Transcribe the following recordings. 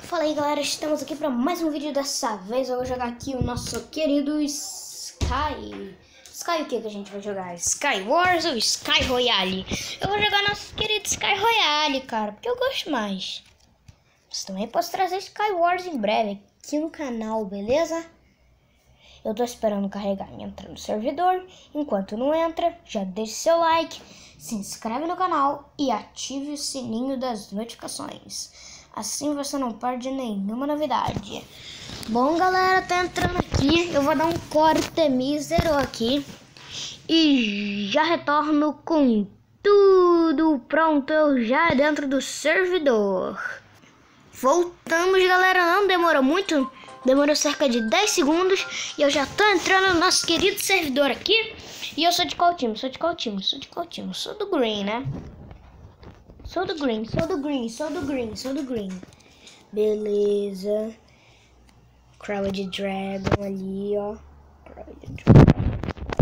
Fala aí galera, estamos aqui para mais um vídeo. Dessa vez eu vou jogar aqui o nosso querido Sky o que a gente vai jogar? Sky Wars ou Sky Royale? Eu vou jogar nosso querido Sky Royale, cara, porque eu gosto mais. Mas também posso trazer Sky Wars em breve aqui no canal, beleza? Eu tô esperando carregar e entrar no servidor. Enquanto não entra, já deixa seu like, se inscreve no canal e ative o sininho das notificações. Assim você não perde nenhuma novidade. Bom, galera, tá entrando aqui. Eu vou dar um corte mísero aqui. E já retorno com tudo pronto. Eu já dentro do servidor. Voltamos, galera. Não demorou muito. Demorou cerca de 10 segundos. E eu já tô entrando no nosso querido servidor aqui. E eu sou de qual time? Sou de qual time? Sou de qual time? Sou do Green, né? Sou do Green, sou do Green, sou do Green, sou do Green. Beleza. Crowd Dragon ali, ó. Crowd Dragon.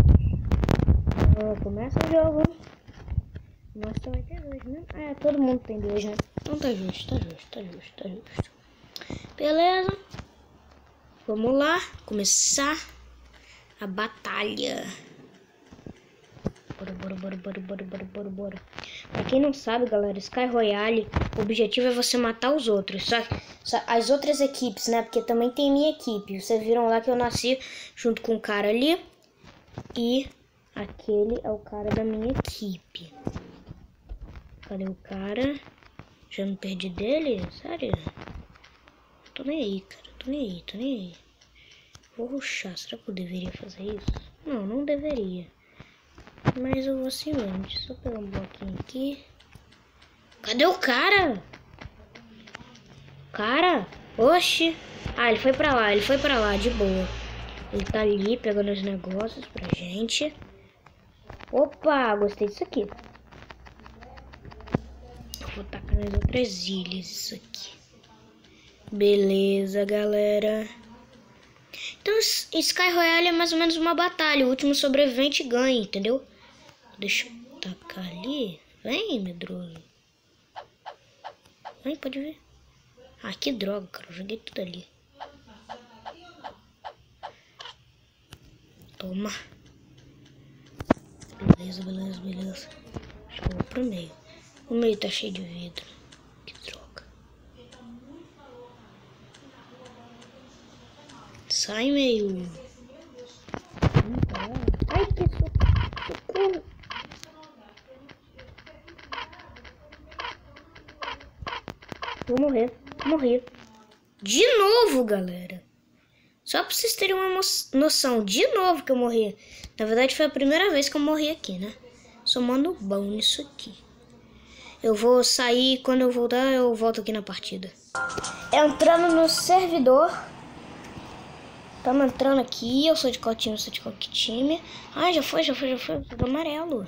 Começa o jogo. Nós também tem dois, né? É, todo mundo tem dois, né? Então tá justo, tá justo, tá justo, tá justo. Beleza. Vamos lá. Começar a batalha. Bora. Pra quem não sabe, galera, Sky Royale, o objetivo é você matar os outros. Só as outras equipes, né? Porque também tem minha equipe. Vocês viram lá que eu nasci junto com um cara ali. E aquele é o cara da minha equipe. Cadê o cara? Já me perdi dele? Sério? Tô nem aí, cara. Tô nem aí. Vou rushar. Será que eu deveria fazer isso? Não, não deveria. Mas eu vou assim mesmo. Deixa eu pegar um bloquinho aqui. Cadê o cara? Cara? Oxi. Ah, ele foi pra lá, de boa. Ele tá ali pegando os negócios pra gente. Opa, gostei disso aqui. Eu vou tacar nas outras ilhas isso aqui. Beleza, galera. Então, Sky Royale é mais ou menos uma batalha. O último sobrevivente ganha, entendeu? Deixa eu tacar ali. Vem, medroso. Vem, pode ver. Ah, que droga, cara. Eu joguei tudo ali. Toma. Beleza. Acho que eu vou pro meio. O meio tá cheio de vidro. Que droga. Sai, meio. Ai, que socorro. Vou morrer. De novo, galera. Só pra vocês terem uma noção. De novo que eu morri. Na verdade, foi a primeira vez que eu morri aqui, né? Sou mano bom nisso aqui. Eu vou sair. Quando eu voltar, eu volto aqui na partida. Entrando no servidor. Estamos entrando aqui. Eu sou de qual time? time. Ah, já foi. Eu sou do amarelo.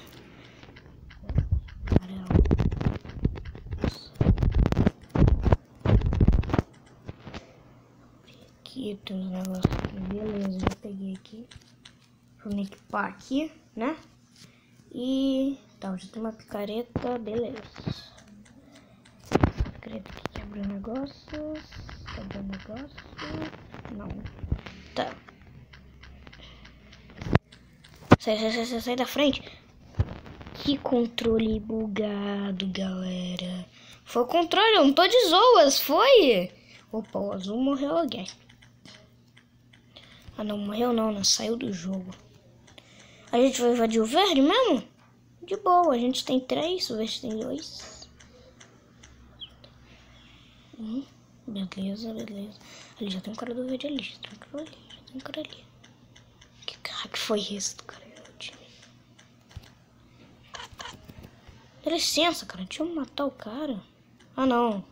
Aqui tem uns negócios aqui, beleza, já peguei aqui. Vou me equipar aqui, né? E então, já tem uma picareta, beleza. Picareta aqui que abriu negócios. Cadê o negócio? Não. Tá. Sai da frente. Que controle bugado, galera. Foi o controle, eu não tô de zoas, foi? Opa, o azul morreu alguém. Ah, não morreu não, né? Saiu do jogo. A gente vai invadir o verde mesmo? De boa, a gente tem 3, o verde tem 2. Beleza. Ali já tem um cara do verde ali, tranquilo ali, já tem um cara ali. Que cara que foi esse do cara? Dá licença, cara, deixa eu matar o cara. Ah, não.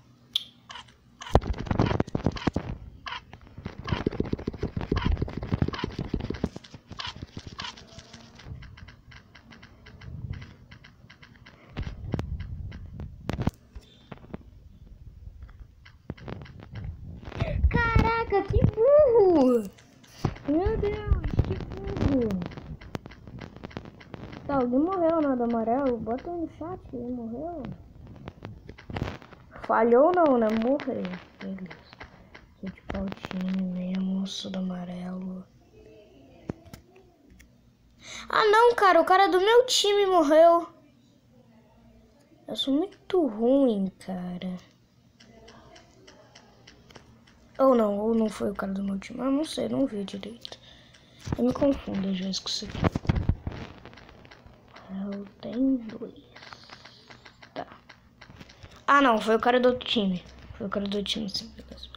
Caraca, que burro! Meu Deus, que burro! Tá, alguém morreu, né, do amarelo? Bota aí no chat, ele morreu. Falhou não, né? Morreu. Beleza. Sou de qual time mesmo? Sou do amarelo. Ah não, cara, o cara do meu time morreu. Eu sou muito ruim, cara. Ou não foi o cara do meu time. Ah, não sei, não vi direito. Eu me confundo às vezes com isso aqui. Eu tenho 2. Tá. Ah não, foi o cara do outro time. Foi o cara do outro time, sim.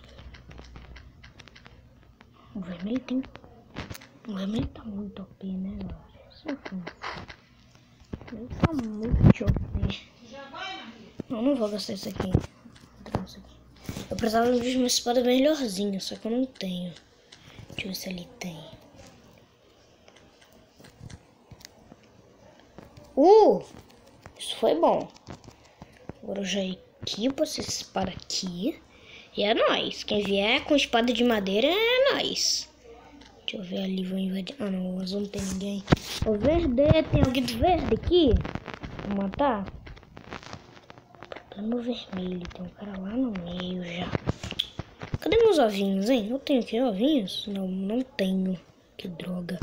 O vermelho tem... O vermelho tá muito OP, né, galera? Ele tá muito OP. Não vou gastar isso aqui. Eu precisava de uma espada melhorzinha, só que eu não tenho. Deixa eu ver se ele tem. Isso foi bom. Agora eu já equipo essa espada aqui. E é nóis. Quem vier com espada de madeira é nóis. Deixa eu ver ali, vou invadir. Ah não, o azul não tem ninguém. O verde, tem alguém do verde aqui? Vou matar? Tá no vermelho, tem um cara lá no meio já. Cadê meus ovinhos, hein? Eu tenho aqui ovinhos? Não tenho. Que droga.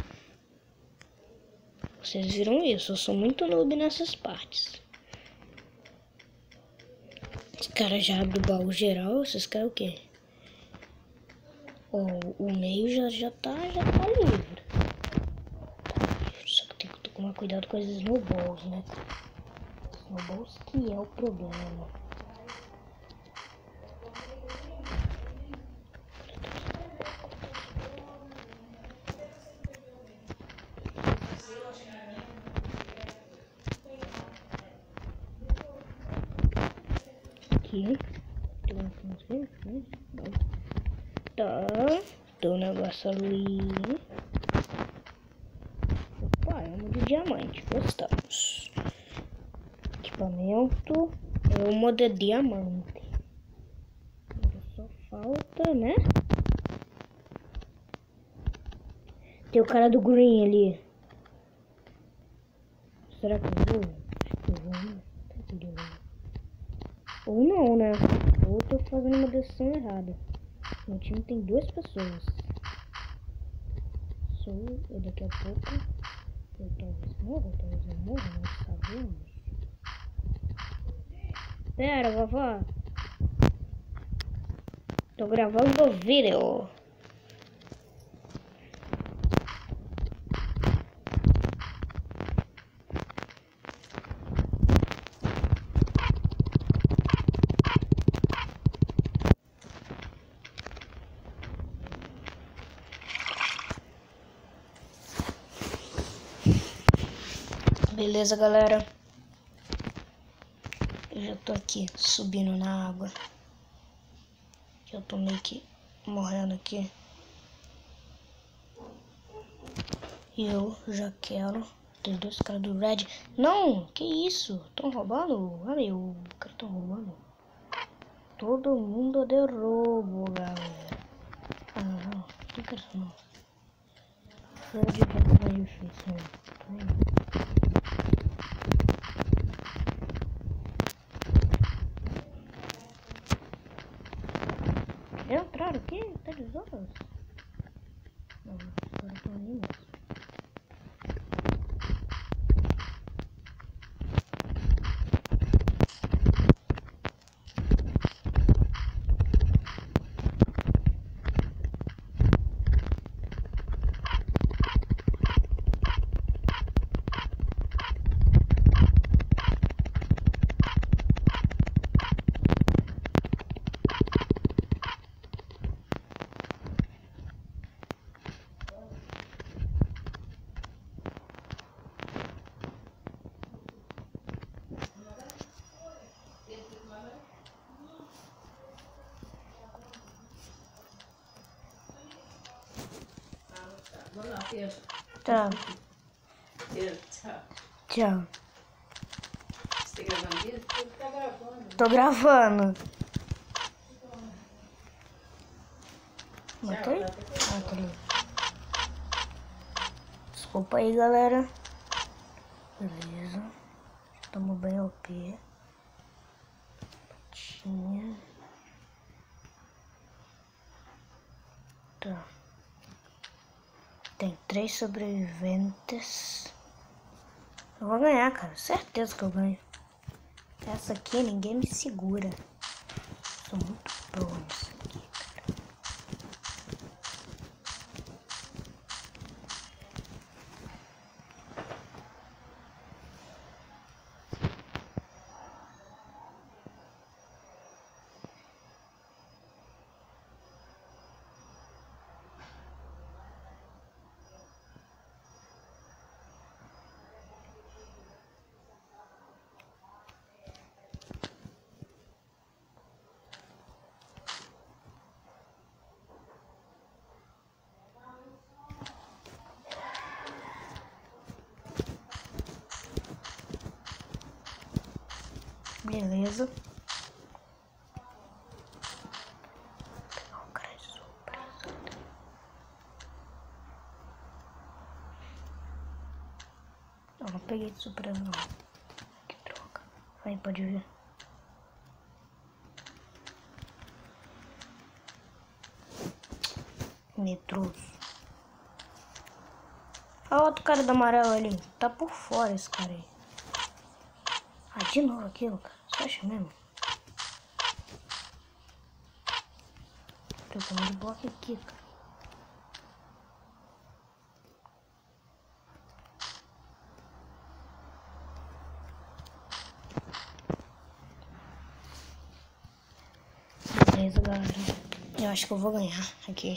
Vocês viram isso? Eu sou muito noob nessas partes. Os caras já abrem o baú geral. Vocês querem o quê? O meio já tá livre. Só que tem que tomar cuidado com as snowballs, né? Snowballs que é o problema. Aqui. Tá. Tem um negócio ali. Opa, é de diamante. Gostamos. Equipamento. É uma de diamante. Só falta, né? Tem o cara do green ali. Será que eu vou? Acho que eu vou, né? Ou não, né? Ou eu tô fazendo uma decisão errada. Meu time tem 2 pessoas. Eu daqui a pouco. Eu talvez eu morro, nós sabemos. Pera, vovó. Tô gravando o vídeo. Beleza, galera. Eu já tô aqui subindo na água. Eu tô meio que morrendo aqui. E eu já quero. Tem 2 caras do Red. Não, que isso? Tão roubando? Olha, o cara tá roubando. Todo mundo de roubo, galera. Ah, não. Não quero isso não. Red é mais difícil, né? Entraram aqui? Tá de horas? Não, os caras estão ali mesmo. Tá. Tchau. Você tá gravando isso? Tá gravando. Tô gravando. Matou aí? Ah, tá ali. Desculpa aí, galera. Beleza. Estamos bem OP. Tinha. Tá. Tem 3 sobreviventes. Eu vou ganhar, cara. Certeza que eu ganho. Essa aqui ninguém me segura. Sou muito pro nisso aqui, cara. Beleza. O cara é surpresa. Não peguei de surpresa não. Que droga. Aí, pode ver. Medroso. Olha o outro cara do amarelo ali. Tá por fora esse cara aí. Ah, de novo aquilo, cara. Você acha mesmo? Tô com de bloco aqui, cara. Beleza, galera. Eu acho que eu vou ganhar aqui.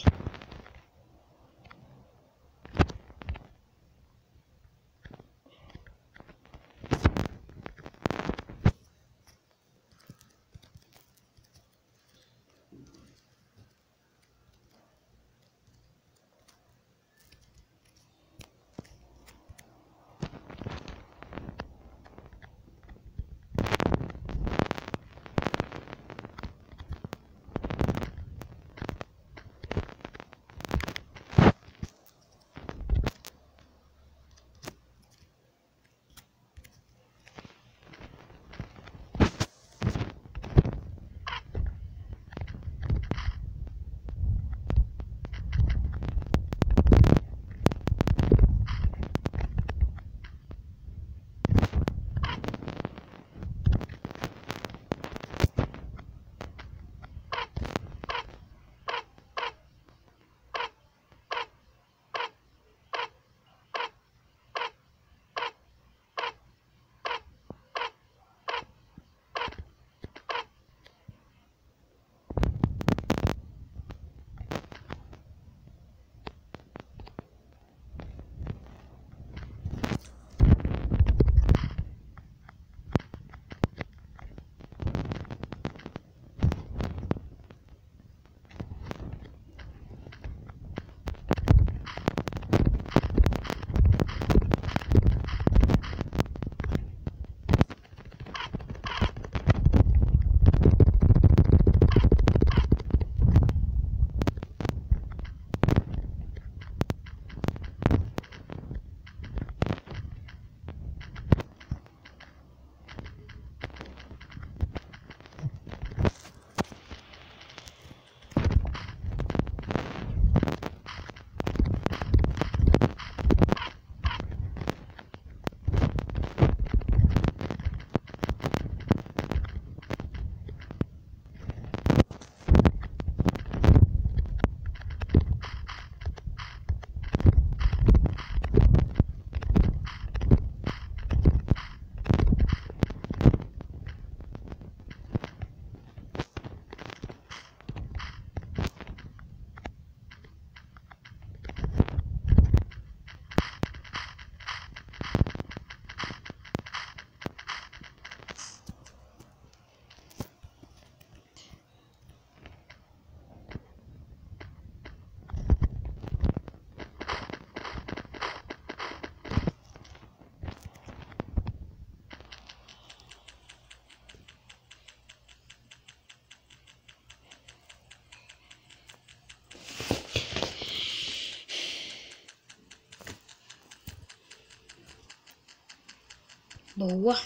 Boa.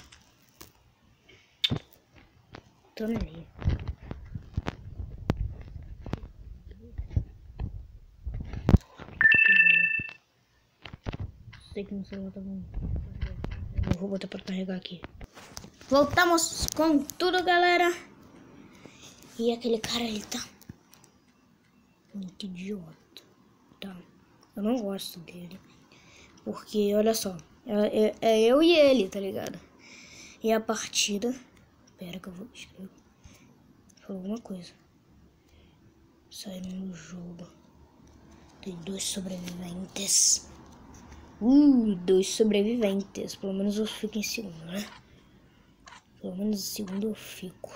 Tô nem aí. sei que no celular tá bom. Eu vou botar pra carregar aqui. Voltamos com tudo, galera. E aquele cara ali tá muito idiota, tá? Eu não gosto dele. Porque, olha só, é eu e ele, tá ligado? E a partida... Espera que eu vou escrever. Falou alguma coisa. Saindo no jogo. Tem 2 sobreviventes. 2 sobreviventes. Pelo menos eu fico em segundo, né? Pelo menos em segundo eu fico.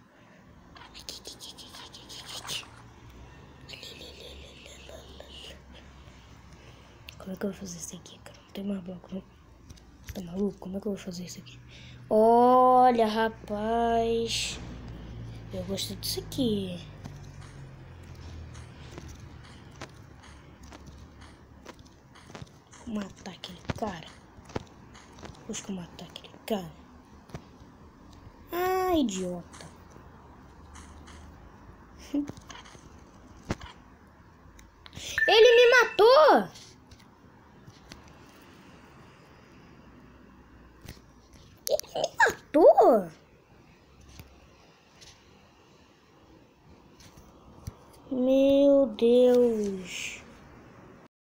Como é que eu vou fazer isso aqui, cara? Não tem mais bloco, não. Tá maluco? Como é que eu vou fazer isso aqui? Olha, rapaz. Eu gostei disso aqui. Vou matar aquele cara. Busca matar aquele cara. Ah, idiota. Ele me matou! Ele me matou! Meu Deus!